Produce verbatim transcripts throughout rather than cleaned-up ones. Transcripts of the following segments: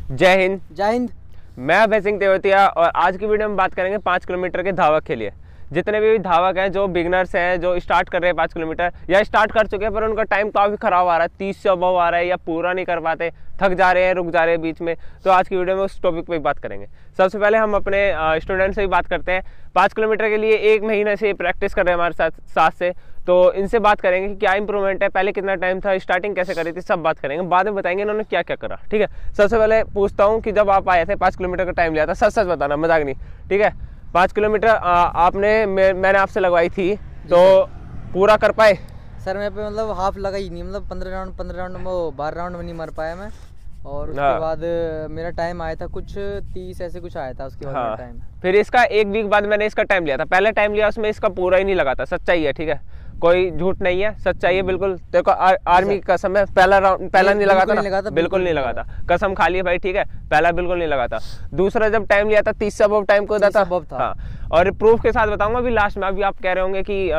जय हिंद। जय हिंद। मैं अभय सिंह तेवतिया और आज की वीडियो में बात करेंगे पाँच किलोमीटर के धावक के लिए। जितने भी धावक हैं, जो बिगनर्स हैं, जो स्टार्ट कर रहे हैं पाँच किलोमीटर या स्टार्ट कर चुके हैं पर उनका टाइम काफ़ी ख़राब आ रहा है, तीस से अबव आ रहा है या पूरा नहीं कर पाते, थक जा रहे हैं, रुक जा रहे हैं बीच में। तो आज की वीडियो में उस टॉपिक पे बात करेंगे। सबसे पहले हम अपने स्टूडेंट से ही बात करते हैं। पाँच किलोमीटर के लिए एक महीने से प्रैक्टिस कर रहे हैं हमारे साथ साथ से, तो इनसे बात करेंगे कि क्या इंप्रूवमेंट है, पहले कितना टाइम था, स्टार्टिंग कैसे करी थी, सब बात करेंगे। बाद में बताएंगे इन्होंने क्या क्या करा। ठीक है, सबसे पहले पूछता हूँ कि जब आप आए थे पाँच किलोमीटर का टाइम लिया था, सच सच बताना, मजाक नहीं। ठीक है, पाँच किलोमीटर आपने मैं, मैंने आपसे लगवाई थी तो पूरा कर पाए? सर मैं पे मतलब हाफ लगा ही नहीं, मतलब पंद्रह राउंड पंद्रह राउंड में बारह राउंड में नहीं मर पाया मैं। और उसके हाँ। बाद मेरा टाइम आया था कुछ तीस ऐसे कुछ आया था उसके बाद। हाँ। टाइम फिर इसका एक वीक बाद मैंने इसका टाइम लिया था। पहले टाइम लिया उसमें इसका पूरा ही नहीं लगा था, सच्चाई है। ठीक है, कोई झूठ नहीं है, सच्चाई है बिल्कुल। देखो आर्मी का समय पहला राउंड पहला नहीं लगा था, बिल्कुल नहीं लगा था, कसम खा ली भाई। ठीक है, पहला बिल्कुल नहीं लगा था। दूसरा जब टाइम लिया था तीस से अबव टाइम को था, था। हाँ, और प्रूफ के साथ बताऊंगा अभी लास्ट में। अभी आप कह रहे होंगे कि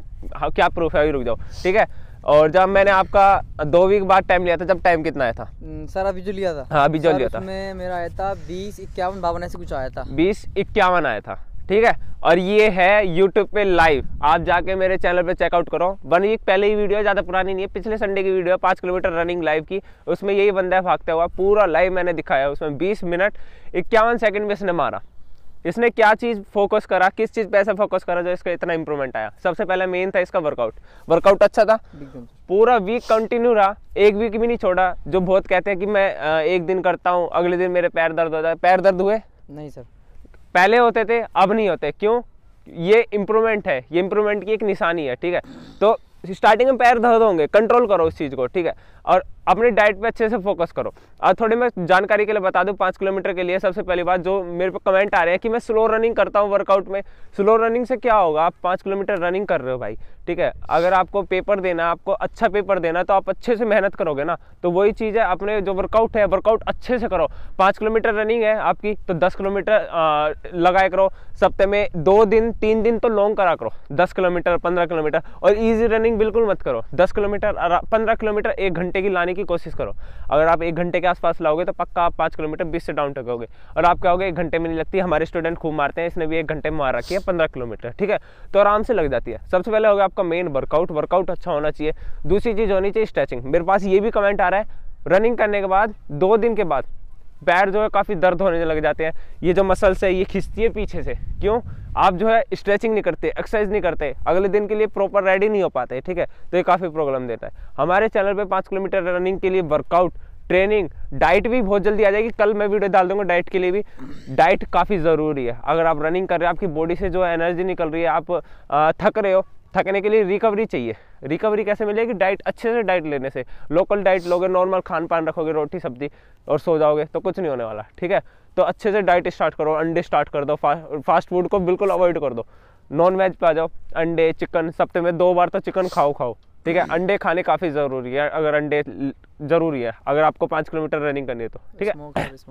आ, क्या प्रूफ है, अभी रुक जाओ। ठीक है, और जब मैंने आपका दो वीक बाद टाइम लिया था, जब टाइम कितना आया था? सर अभी जो लिया था, हाँ अभी जो लिया था, उसमें मेरा आया था बीस इक्यावन बावन ऐसे कुछ आया था, बीस इक्यावन आया था। ठीक है, और ये है यूट्यूब पे लाइव, आप जाके मेरे चैनल पे चेकआउट करो। वन वीक पहले ही वीडियो, ज़्यादा पुरानी नहीं है, पिछले संडे की वीडियो है, पाँच किलोमीटर रनिंग लाइव की। उसमें यही बंदा भागता हुआ पूरा लाइव मैंने दिखाया। उसमें बीस मिनट इक्यावन सेकंड में इसने मारा। इसने क्या चीज़ फोकस करा, किस चीज़ पे ऐसा फोकस करा जो इसका इतना इंप्रूवमेंट आया? सबसे पहले मेन था इसका वर्कआउट। वर्कआउट अच्छा था, पूरा वीक कंटिन्यू रहा, एक वीक भी नहीं छोड़ा। जो बहुत कहते हैं कि मैं एक दिन करता हूँ, अगले दिन मेरे पैर दर्द हो जाए। पैर दर्द हुए? नहीं सर, पहले होते थे, अब नहीं होते। क्यों? ये इम्प्रूवमेंट है, ये इम्प्रूवमेंट की एक निशानी है। ठीक है, तो स्टार्टिंग में पैर दर्द होंगे, कंट्रोल करो उस चीज़ को। ठीक है, और अपनी डाइट पे अच्छे से फोकस करो। और थोड़ी मैं जानकारी के लिए बता दूं, पाँच किलोमीटर के लिए सबसे पहली बात, जो मेरे पे कमेंट आ रहे हैं कि मैं स्लो रनिंग करता हूं वर्कआउट में। स्लो रनिंग से क्या होगा? आप पाँच किलोमीटर रनिंग कर रहे हो भाई। ठीक है, अगर आपको पेपर देना, आपको अच्छा पेपर देना, तो आप अच्छे से मेहनत करोगे ना। तो वही चीज़ है, अपने जो वर्कआउट है, वर्कआउट अच्छे से करो। पाँच किलोमीटर रनिंग है आपकी, तो दस किलोमीटर लगाया करो। सप्ताह में दो दिन तीन दिन तो लॉन्ग करा करो, दस किलोमीटर पंद्रह किलोमीटर। और ईजी रनिंग बिल्कुल मत करो। दस किलोमीटर पंद्रह किलोमीटर एक घंटे की लाने की कोशिश करो। अगर आप एक घंटे के आसपास लाओगे तो पक्का आप पाँच किलोमीटर बीस से डाउन टकोगे। और आप कहोगे एक घंटे में नहीं लगती, हमारे स्टूडेंट खूब मारते हैं, इसने भी एक घंटे में मार रखी है पंद्रह किलोमीटर। ठीक है, तो आराम से लग जाती है। सबसे पहले होगा आपका मेन वर्कआउट। वर्कआउट अच्छा होना चाहिए। दूसरी चीज़ होनी चाहिए स्ट्रेचिंग। मेरे पास ये भी कमेंट आ रहा है, रनिंग करने के बाद दो दिन के बाद पैर जो है काफ़ी दर्द होने लग जाते हैं, ये जो मसल्स है ये खिंचती है पीछे से। क्यों? आप जो है स्ट्रेचिंग नहीं करते, एक्सरसाइज नहीं करते, अगले दिन के लिए प्रॉपर रेडी नहीं हो पाते। ठीक है, तो ये काफ़ी प्रॉब्लम देता है। हमारे चैनल पे पाँच किलोमीटर रनिंग के लिए वर्कआउट, ट्रेनिंग, डाइट भी बहुत जल्दी आ जाएगी। कल मैं वीडियो डाल दूंगा डाइट के लिए भी। डाइट काफ़ी ज़रूरी है। अगर आप रनिंग कर रहे हो, आपकी बॉडी से जो एनर्जी निकल रही है, आप आ, थक रहे हो, थकने के लिए रिकवरी चाहिए। रिकवरी कैसे मिलेगी? डाइट, अच्छे से डाइट लेने से। लोकल डाइट लोगे, नॉर्मल खान पान रखोगे, रोटी सब्जी, और सो जाओगे तो कुछ नहीं होने वाला। ठीक है, तो अच्छे से डाइट स्टार्ट करो। अंडे स्टार्ट कर दो, फा, फास्ट फूड को बिल्कुल अवॉइड कर दो। नॉन वेज पे आ जाओ, अंडे चिकन, सप्ताह में दो बार तो चिकन खाओ खाओ। ठीक है, अंडे खाने काफ़ी ज़रूरी है। अगर अंडे ज़रूरी है अगर आपको पाँच किलोमीटर रनिंग करनी है तो। ठीक है,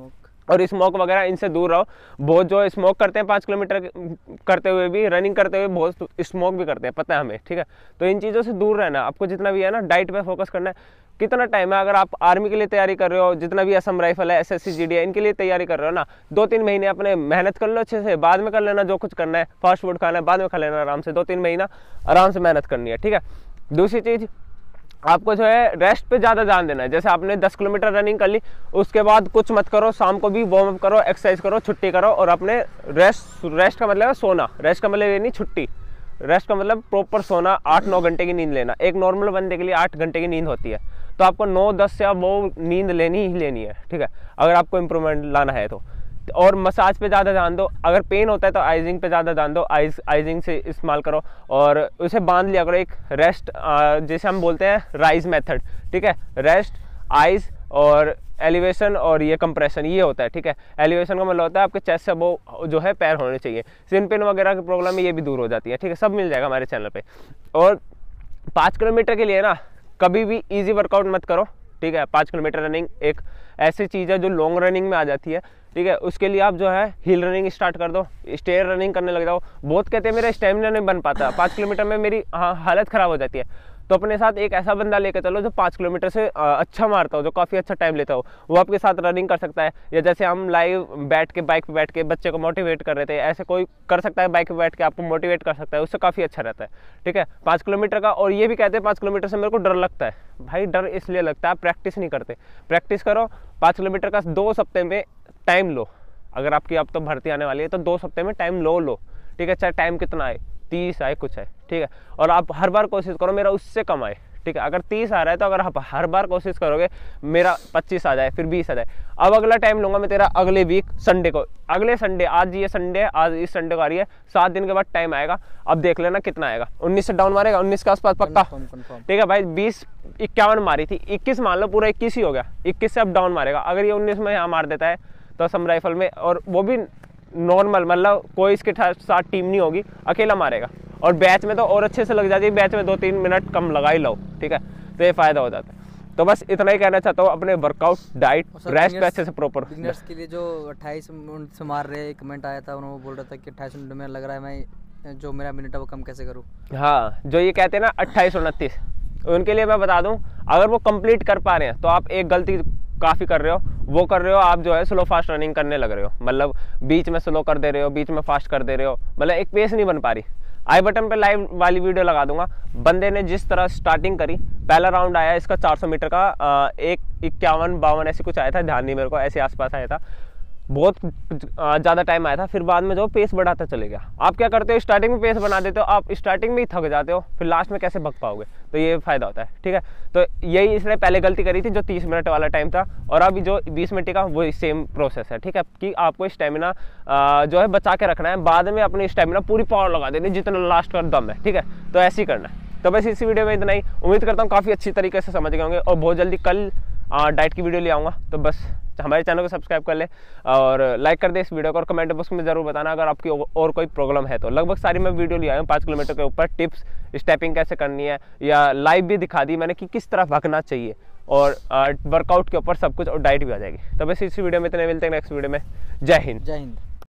और स्मोक वगैरह इनसे दूर रहो। बहुत जो स्मोक करते हैं पाँच किलोमीटर करते हुए भी, रनिंग करते हुए बहुत स्मोक भी करते हैं, पता है हमें। ठीक है, तो इन चीज़ों से दूर रहना। आपको जितना भी है ना, डाइट पे फोकस करना है। कितना टाइम है? अगर आप आर्मी के लिए तैयारी कर रहे हो, जितना भी असम राइफल है, एसएससी जीडी है, इनके लिए तैयारी कर रहे हो ना, दो तीन महीने अपने मेहनत कर लो अच्छे से। बाद में कर लेना जो कुछ करना है, फास्ट फूड खाना है बाद में खा लेना आराम से। दो तीन महीना आराम से मेहनत करनी है। ठीक है, दूसरी चीज़, आपको जो है रेस्ट पे ज़्यादा ध्यान देना है। जैसे आपने दस किलोमीटर रनिंग कर ली, उसके बाद कुछ मत करो, शाम को भी वार्म अप करो, एक्सरसाइज करो, छुट्टी करो, और अपने रेस्ट, रेस्ट का मतलब है सोना। रेस्ट का मतलब ये नहीं छुट्टी, रेस्ट का मतलब प्रॉपर सोना, आठ नौ घंटे की नींद लेना। एक नॉर्मल बंदे के लिए आठ घंटे की नींद होती है, तो आपको नौ दस से वो नींद लेनी ही लेनी है। ठीक है, अगर आपको इम्प्रूवमेंट लाना है तो। और मसाज पे ज़्यादा ध्यान दो। अगर पेन होता है तो आइजिंग पे ज़्यादा ध्यान दो, आइज आइजिंग से इस्तेमाल करो, और उसे बांध लिया करो। एक रेस्ट, जैसे हम बोलते हैं राइज मेथड। ठीक है, रेस्ट, आइज और एलिवेशन, और ये कंप्रेशन, ये होता है। ठीक है, एलिवेशन का मतलब होता है आपके चेस्ट से वो जो है पैर होने चाहिए। सिन पेन वगैरह की प्रॉब्लम है, ये भी दूर हो जाती है। ठीक है, सब मिल जाएगा हमारे चैनल पे। और पाँच किलोमीटर के लिए ना कभी भी ईजी वर्कआउट मत करो। ठीक है, पाँच किलोमीटर रनिंग एक ऐसी चीज़ है जो लॉन्ग रनिंग में आ जाती है। ठीक है, उसके लिए आप जो है हिल रनिंग स्टार्ट कर दो, स्टेयर रनिंग करने लग जाओ। बहुत कहते हैं मेरा स्टेमिना नहीं बन पाता, पाँच किलोमीटर में मेरी हाँ हालत ख़राब हो जाती है। तो अपने साथ एक ऐसा बंदा लेके चलो जो पाँच किलोमीटर से आ, अच्छा मारता हो, जो काफ़ी अच्छा टाइम लेता हो, वो आपके साथ रनिंग कर सकता है। या जैसे हम लाइव बैठ के बाइक पे बैठ के बच्चे को मोटिवेट कर रहे थे, ऐसे कोई कर सकता है बाइक पे बैठ के आपको मोटिवेट कर सकता है, उससे काफ़ी अच्छा रहता है, ठीक है, पाँच किलोमीटर का। और ये भी कहते हैं पाँच किलोमीटर से मेरे को डर लगता है, भाई डर इसलिए लगता है आप प्रैक्टिस नहीं करते। प्रैक्टिस करो, पाँच किलोमीटर का दो सप्ते में टाइम लो। अगर आपकी अब तो भर्ती आने वाली है तो दो सप्ते में टाइम लो लो ठीक है, चाहे टाइम कितना आए, तीस आए कुछ है, ठीक है। और आप हर बार कोशिश करो मेरा उससे कम आए, ठीक है। अगर तीस आ रहा है तो अगर आप हर बार कोशिश करोगे मेरा पच्चीस आ जाए, फिर बीस आ जाए। अब अगला टाइम लूंगा मैं तेरा अगले वीक संडे को, अगले संडे, आज ये संडे है, आज इस संडे को आ रही है, सात दिन के बाद टाइम आएगा। अब देख लेना कितना आएगा, उन्नीस से डाउन मारेगा, उन्नीस के आसपास पक्का, ठीक है भाई। बीस इक्यावन मारी थी, इक्कीस मान लो, पूरा इक्कीस ही हो गया, इक्कीस से अब डाउन मारेगा। अगर ये उन्नीस में यहाँ मार देता है तो सम राइफल में, और वो भी नॉर्मल, मतलब कोई इसके साथ टीम नहीं होगी, अकेला मारेगा। और बैच में तो और अच्छे से लग जाती है, बैच में दो तीन मिनट कम लगा ही लो, ठीक है, तो ये फायदा हो जाता है। तो बस इतना ही कहना चाहता हूँ, अपने वर्कआउट, डाइट, रेस्ट पे अच्छे से प्रॉपर। बिगिनर्स के लिए जो अट्ठाईस मिनट से मार रहे, कमेंट आया था, उन्होंने बोल रहा था कि अट्ठाईस मिनट में लग रहा है, मैं जो मेरा मिनट है वो कम कैसे करूँ। हाँ, जो ये कहते हैं ना अट्ठाईस उनतीस, उनके लिए मैं बता दूं, अगर वो कंप्लीट कर पा रहे हैं तो आप एक गलती काफ़ी कर रहे हो, वो कर रहे हो आप जो है स्लो फास्ट रनिंग करने लग रहे हो, मतलब बीच में स्लो कर दे रहे हो, बीच में फास्ट कर दे रहे हो, मतलब एक पेस नहीं बन पा रही। आई बटन पे लाइव वाली वीडियो लगा दूंगा, बंदे ने जिस तरह स्टार्टिंग करी, पहला राउंड आया इसका चार सौ मीटर का, एक इक्यावन बावन ऐसे कुछ आया था, ध्यान नहीं मेरे को, ऐसे आसपास आया था, बहुत ज़्यादा टाइम आया था। फिर बाद में जो पेस बढ़ाता चले गया। आप क्या करते हो, स्टार्टिंग में पेस बना देते हो, आप स्टार्टिंग में ही थक जाते हो, फिर लास्ट में कैसे भग पाओगे, तो ये फायदा होता है, ठीक है। तो यही इसने पहले गलती करी थी, जो तीस मिनट वाला टाइम था, और अभी जो बीस मिनट का वही सेम प्रोसेस है, ठीक है, कि आपको स्टेमिना जो है बचा के रखना है, बाद में अपनी स्टेमिना पूरी पावर लगा देनी जितना लास्ट का दम है, ठीक है, तो ऐसे ही करना है। तो बस इसी वीडियो में इतना ही, उम्मीद करता हूँ काफ़ी अच्छी तरीके से समझ गए होंगे, और बहुत जल्दी कल डाइट की वीडियो ले आऊँगा। तो बस हमारे चैनल को सब्सक्राइब कर ले और लाइक कर दे इस वीडियो को, और कमेंट बॉक्स में जरूर बताना अगर आपकी और कोई प्रॉब्लम है तो। लगभग सारी मैं वीडियो ले आया हूँ पाँच किलोमीटर के ऊपर, टिप्स, स्टेपिंग कैसे करनी है, या लाइव भी दिखा दी मैंने कि किस तरह भागना चाहिए, और वर्कआउट के ऊपर सब कुछ, और डाइट भी आ जाएगी। तो बस इसी वीडियो में इतने, मिलते हैं नेक्स्ट वीडियो में। जय हिंद। जय हिंद।